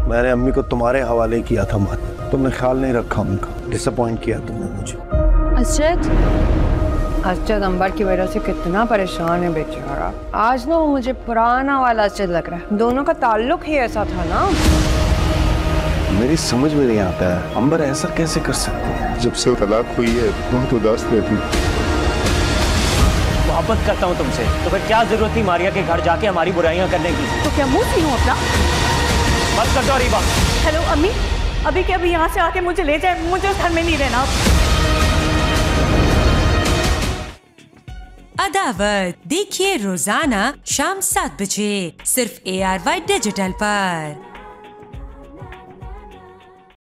मैंने अम्मी को तुम्हारे हवाले किया था माता, तुमने ख्याल नहीं रखा उनका, डिसअपॉइंट किया तुमने मुझे। अर्शद अंबर की वजह से कितना परेशान है बेचारा। आज ना वो मुझे पुराना वाला अर्शद लग रहा है, दोनों का ताल्लुक ही ऐसा था ना। मेरी समझ में नहीं आता है, अंबर ऐसा कैसे कर सकते हैं? जब से तलाक हुई है बहुत उदास रहती। मोहब्बत करता हूँ तुमसे, तो फिर क्या जरूरत थी मारिया के घर जाके हमारी बुराइयां करने की? तो क्या मुंह सी हूँ अपना? बस कर दो अरीबा। हेलो अम्मी, अभी के अभी यहाँ से आके मुझे ले जाए, मुझे उस घर में नहीं रहना। अदावत देखिए रोजाना शाम 7 बजे सिर्फ ARY डिजिटल पर।